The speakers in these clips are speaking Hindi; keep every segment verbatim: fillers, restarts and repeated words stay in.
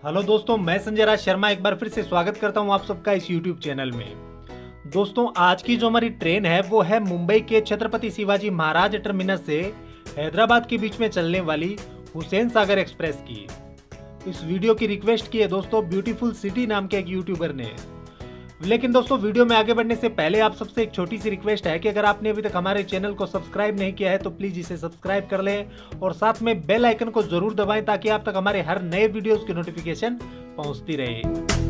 हेलो दोस्तों, मैं संजय राज शर्मा एक बार फिर से स्वागत करता हूं आप सबका इस यूट्यूब चैनल में। दोस्तों, आज की जो हमारी ट्रेन है वो है मुंबई के छत्रपति शिवाजी महाराज टर्मिनस से हैदराबाद के बीच में चलने वाली हुसैन सागर एक्सप्रेस की। इस वीडियो की रिक्वेस्ट की है दोस्तों ब्यूटीफुल सिटी नाम के एक यूट्यूबर ने। लेकिन दोस्तों, वीडियो में आगे बढ़ने से पहले आप सबसे एक छोटी सी रिक्वेस्ट है कि अगर आपने अभी तक हमारे चैनल को सब्सक्राइब नहीं किया है तो प्लीज इसे सब्सक्राइब कर लें और साथ में बेल आइकन को जरूर दबाएं ताकि आप तक हमारे हर नए वीडियोस की नोटिफिकेशन पहुंचती रहे।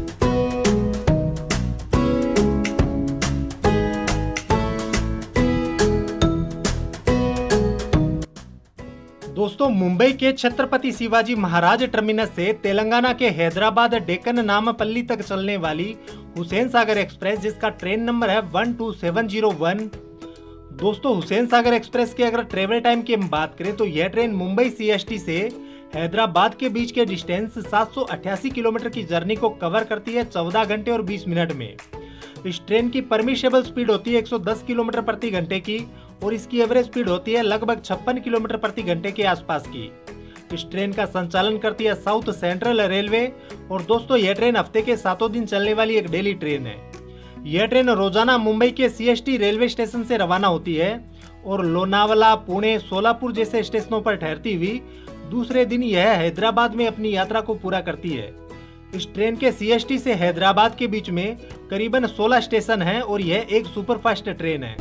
दोस्तों, मुंबई के छत्रपति शिवाजी महाराज टर्मिनस से तेलंगाना के हैदराबाद डेक्कन नामपल्ली तक चलने वाली हुसैन सागर एक्सप्रेस, जिसका ट्रेन नंबर है one two seven zero one. दोस्तों, हुसैन सागर एक्सप्रेस के अगर ट्रेवल टाइम की हम बात करें तो यह ट्रेन मुंबई सीएसटी से हैदराबाद के बीच के डिस्टेंस सात सौ अट्ठासी किलोमीटर की जर्नी को कवर करती है चौदह घंटे और बीस मिनट में। इस ट्रेन की परमिशेबल स्पीड होती है एक सौ दस किलोमीटर प्रति घंटे की और इसकी एवरेज स्पीड होती है लगभग छप्पन किलोमीटर प्रति घंटे के आसपास की। इस ट्रेन का संचालन करती है साउथ सेंट्रल रेलवे और दोस्तों, यह ट्रेन हफ्ते के सातों दिन चलने वाली एक डेली ट्रेन है। यह ट्रेन रोजाना मुंबई के सीएसटी रेलवे स्टेशन से रवाना होती है और लोनावला, पुणे, सोलापुर जैसे स्टेशनों पर ठहरती हुई दूसरे दिन यह हैदराबाद में अपनी यात्रा को पूरा करती है। इस ट्रेन के सीएसटी से हैदराबाद के बीच में करीबन सोलह स्टेशन हैं और यह एक सुपरफास्ट ट्रेन है।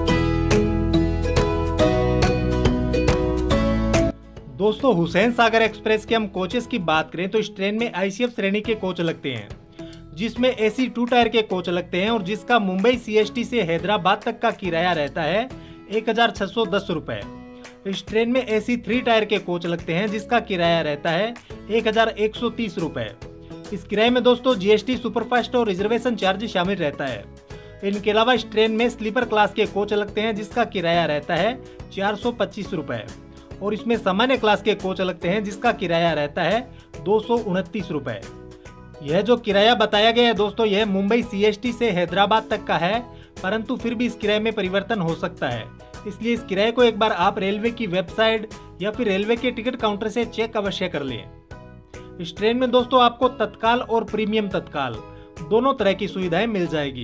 दोस्तों, हुसैन सागर एक्सप्रेस के हम कोचेस की बात करें तो इस ट्रेन में आईसीएफ श्रेणी के कोच लगते हैं, जिसमें एसी टू टायर के कोच लगते हैं और जिसका मुंबई सीएसटी से हैदराबाद तक का किराया रहता है एक हजार छह सौ दस रुपए। इस ट्रेन में एसी थ्री टायर के कोच लगते हैं जिसका किराया रहता है एक हजार एक सौ तीस रुपए। इस किराए में दोस्तों जीएसटी, सुपरफास्ट और रिजर्वेशन चार्ज शामिल रहता है। इनके अलावा इस ट्रेन में स्लीपर क्लास के कोच लगते हैं जिसका किराया रहता है चार सौ पच्चीस रुपए और इसमें सामान्य क्लास के कोच लगते हैं जिसका किराया रहता है दो सौ उनतीस रुपए। यह जो किराया बताया गया है दोस्तों, यह मुंबई सीएसटी से हैदराबाद तक का है, परंतु फिर भी इस किराए में परिवर्तन हो सकता है। इसलिए इस किराए को एक बार आप रेलवे की वेबसाइट या फिर रेलवे के टिकट काउंटर से चेक अवश्य कर लें। इस ट्रेन में दोस्तों आपको तत्काल और प्रीमियम तत्काल दोनों तरह की सुविधाएं मिल जाएगी।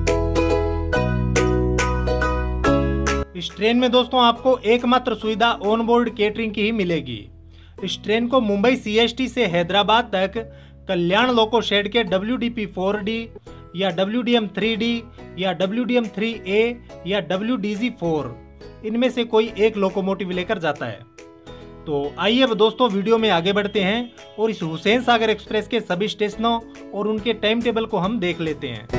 इस ट्रेन में दोस्तों आपको एकमात्र सुविधा ऑन बोर्ड केटरिंग की ही मिलेगी। इस ट्रेन को मुंबई सीएसटी से हैदराबाद तक कल्याण लोको शेड के W D P four D या W D M three D या W D M three A या डब्ल्यू डी जी फोर इनमें से कोई एक लोकोमोटिव लेकर जाता है। तो आइए अब दोस्तों वीडियो में आगे बढ़ते हैं और इस हुसैन सागर एक्सप्रेस के सभी स्टेशनों और उनके टाइम टेबल को हम देख लेते हैं।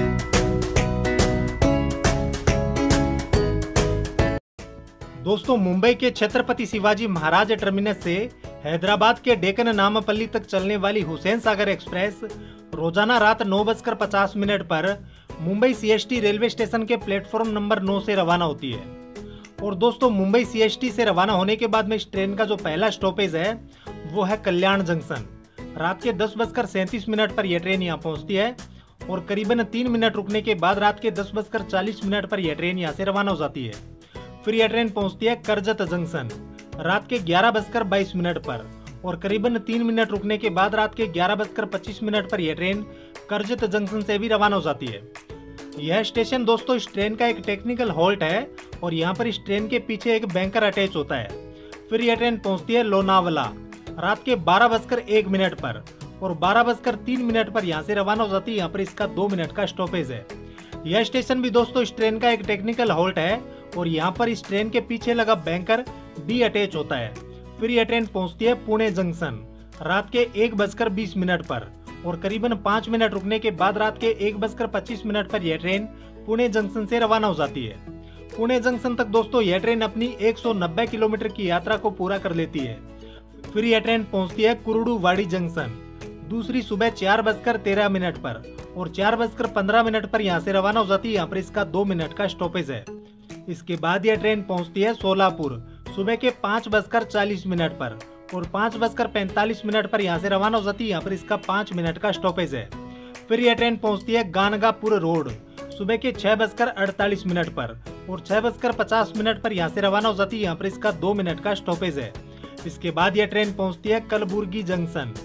दोस्तों, मुंबई के छत्रपति शिवाजी महाराज टर्मिनस से हैदराबाद के डेक्कन नामपल्ली तक चलने वाली हुसैन सागर एक्सप्रेस रोजाना रात नौ बजकर पचास मिनट पर मुंबई सीएसटी रेलवे स्टेशन के प्लेटफॉर्म नंबर नौ से रवाना होती है। और दोस्तों, मुंबई सीएसटी से रवाना होने के बाद में इस ट्रेन का जो पहला स्टॉपेज है वो है कल्याण जंक्शन। रात के दस बजकर सैंतीस मिनट पर यह ट्रेन यहाँ पहुँचती है और करीबन तीन मिनट रुकने के बाद रात के दस बजकर चालीस मिनट पर यह ट्रेन यहाँ से रवाना हो जाती है। फिर यह ट्रेन पहुँचती है करजत जंक्शन रात के ग्यारह बजकर बाईस मिनट पर और करीबन तीन मिनट रुकने के बाद रात के ग्यारह बजकर पच्चीस मिनट पर यह ट्रेन करजत जंक्शन से भी रवाना हो जाती है। यह स्टेशन दोस्तों इस ट्रेन का एक टेक्निकल हॉल्ट है और यहाँ पर इस ट्रेन के पीछे एक बैंकर अटैच होता है। फिर यह ट्रेन पहुँचती है लोनावला रात के बारह बजकर एक मिनट पर और बारह बजकर तीन मिनट पर यहाँ से रवाना हो जाती है। यहाँ पर इसका दो मिनट का स्टॉपेज है। यह स्टेशन भी दोस्तों इस ट्रेन का एक टेक्निकल हॉल्ट है और यहाँ पर इस ट्रेन के पीछे लगा बैंकर भी अटैच होता है। फिर यह ट्रेन पहुँचती है पुणे जंक्शन रात के एक बजकर बीस मिनट पर और करीबन पाँच मिनट रुकने के बाद रात के एक बजकर पच्चीस मिनट पर यह ट्रेन पुणे जंक्शन से रवाना हो जाती है। पुणे जंक्शन तक दोस्तों यह ट्रेन अपनी एक सौ नब्बे किलोमीटर की यात्रा को पूरा कर लेती है। फिर यह ट्रेन पहुंचती है कुरुडुवाड़ी जंक्शन दूसरी सुबह चार बजकर तेरह मिनट पर और चार बजकर पंद्रह मिनट पर यहाँ से रवाना हो जाती है। यहाँ पर इसका दो मिनट का स्टॉपेज है। इसके बाद यह ट्रेन पहुंचती है सोलापुर सुबह के पाँच बजकर चालीस मिनट पर और पाँच बजकर पैंतालीस मिनट पर यहाँ से रवाना हो जाती है। यहाँ पर इसका पाँच मिनट का स्टॉपेज है। फिर यह ट्रेन पहुंचती है गानगापुर रोड सुबह के छह बजकर अड़तालीस मिनट पर और छह बजकर पचास मिनट पर यहाँ से रवाना हो जाती है। यहाँ पर इसका दो मिनट का स्टॉपेज है। इसके बाद यह ट्रेन पहुंचती है कलबुर्गी जंक्शन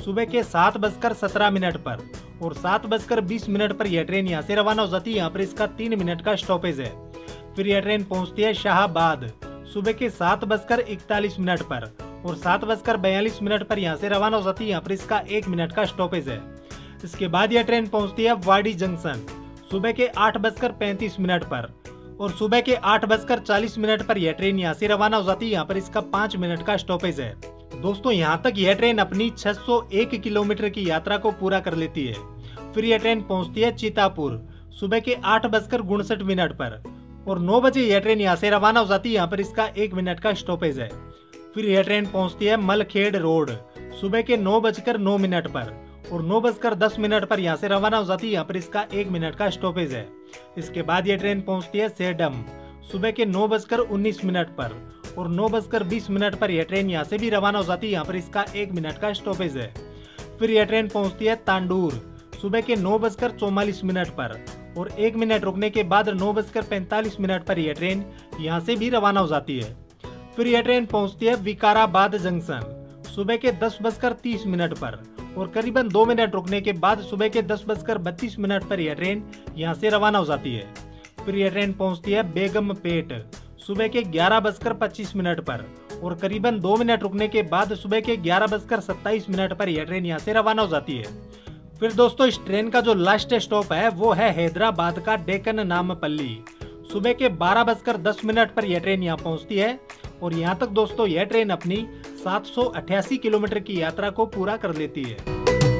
सुबह के सात बजकर सत्रह मिनट पर और सात बजकर बीस मिनट पर यह ट्रेन यहाँ से रवाना हो जाती है। यहाँ पर इसका तीन मिनट का स्टॉपेज है। फिर यह ट्रेन पहुंचती है शाहाबाद सुबह के सात बजकर इकतालीस मिनट पर और सात बजकर बयालीस मिनट पर यहाँ से रवाना हो जाती है। यहाँ पर इसका एक मिनट का स्टॉपेज है। इसके बाद यह ट्रेन पहुंचती है वाडी जंक्शन सुबह के आठ बजकर पैंतीस मिनट पर और सुबह के आठ बजकर चालीस मिनट पर यह ट्रेन यहाँ से रवाना हो जाती है। यहाँ पर इसका पाँच मिनट का स्टॉपेज है। दोस्तों यहाँ तक यह ट्रेन अपनी छह सौ एक किलोमीटर की यात्रा को पूरा कर लेती है। फिर यह ट्रेन पहुंचती है चितापुर सुबह के आठ बजकर उनसठ मिनट पर और नौ बजे यह ट्रेन यहाँ से रवाना हो जाती है। यहाँ पर इसका एक मिनट का स्टॉपेज है। फिर यह ट्रेन पहुंचती है मलखेड़ रोड सुबह के नौ बजकर नौ मिनट पर और नौ बजकर दस मिनट पर यहाँ से रवाना हो जाती है। यहाँ पर इसका एक मिनट का स्टॉपेज है। इसके बाद यह ट्रेन पहुंचती है सेडम सुबह के नौ बजकर उन्नीस मिनट पर और नौ बजकर बीस मिनट पर यह ट्रेन यहाँ से भी रवाना हो जाती है। यहाँ पर इसका एक मिनट का स्टॉपेज है। फिर यह ट्रेन पहुंचती है तांडूर सुबह के नौ बजकर चौवालीस मिनट पर और एक मिनट रुकने के बाद नौ बजकर पैंतालीस मिनट पर यह ट्रेन यहाँ से भी रवाना हो जाती है। फिर यह ट्रेन पहुंचती है विकाराबाद जंक्शन सुबह के दस बजकर तीस मिनट पर और करीबन दो मिनट रुकने के बाद सुबह के दस बजकर बत्तीस मिनट पर यह ट्रेन यहाँ से रवाना हो जाती है। फिर यह ट्रेन पहुंचती है बेगमपेट सुबह के ग्यारह बजकर पच्चीस मिनट पर और करीबन दो मिनट रुकने के बाद सुबह के ग्यारह बजकर सत्ताईस मिनट पर यह ट्रेन यहाँ से रवाना हो जाती है। फिर दोस्तों इस ट्रेन का जो लास्ट स्टॉप है वो है हैदराबाद का डेक्कन नामपल्ली सुबह के बारह बजकर दस मिनट पर यह ट्रेन यहाँ पहुंचती है और यहाँ तक दोस्तों यह ट्रेन अपनी सात सौ अट्ठासी किलोमीटर की यात्रा को पूरा कर लेती है।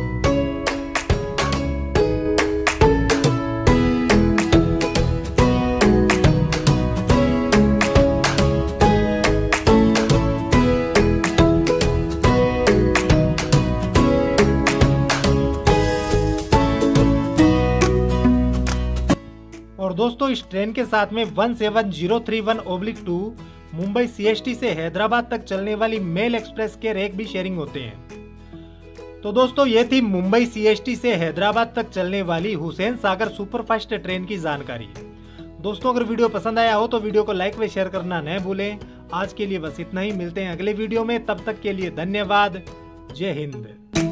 और दोस्तों इस ट्रेन के साथ में one seven zero three one oblique two Mumbai CST से हैदराबाद तक चलने वाली मेल एक्सप्रेस के रेक भी शेयरिंग होते हैं। तो दोस्तों ये थी मुंबई सीएसटी से हैदराबाद तक चलने वाली हुसैन सागर सुपरफास्ट ट्रेन की जानकारी। दोस्तों अगर वीडियो पसंद आया हो तो वीडियो को लाइक व शेयर करना न भूलें। आज के लिए बस इतना ही, मिलते हैं अगले वीडियो में, तब तक के लिए धन्यवाद। जय हिंद।